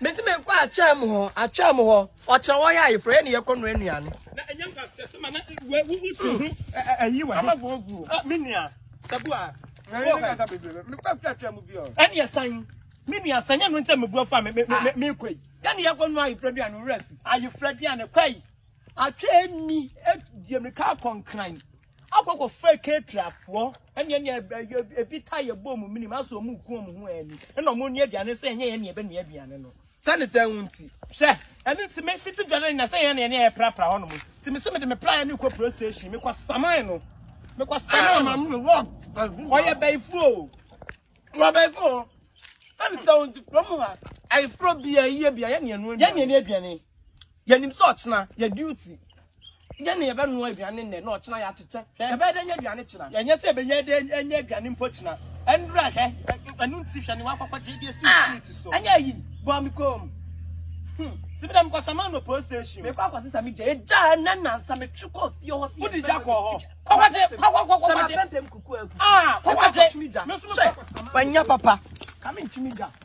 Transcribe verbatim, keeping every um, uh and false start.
Messi me kwa acham ho, acham ho. Ocha wo ya ifre ne yekono anuane. Na enyam ka se ma na we wutu ayi wa. Ama go gu. Minia. Sabu a. Wo ka sa bebe. Me kwa acham bi o. Ene yesan. Minia sanya no ntem mebu afa me me kwai. Ya ne yekono ayi ifre duane wo rafi. Ayi ifre duane kwai. Atwe ni edie me ka konkran. Akoko fake caterafo ene ene ebi taye bom minim aso mu ku mu ho ani ene omo ni aduane se enye ye ne ebe ne aduane no sane se wunti she ene ti me fiti duane na se ye ne ene e prapra ho no mu ti me se me de me pra ne ko pro station me kwa saman no me kwa saman ma mu wo oye baifu o wo baifu sane se wunti promo ha ai fro bia ye bia ye ne anu ye ne ne aduane ye nim so ochna ye duty ye ne ye be no aduane ne na ochna ya tete ye be de nya aduane china ye nya se be ye de enya aduane mpo china endra he anu nti hwe ne wakwa je de si street so anya yi bo mi kom hm ti be dem kwa saman no police station me kwa kwa sisa mi je e ja na na sa me twiko fie ho si udi ja kwa ho kwa kwa je kwa kwa kwa kwa je kuku aku ah kwa kwa je me so me kwa wanya papa ka me ntumi ja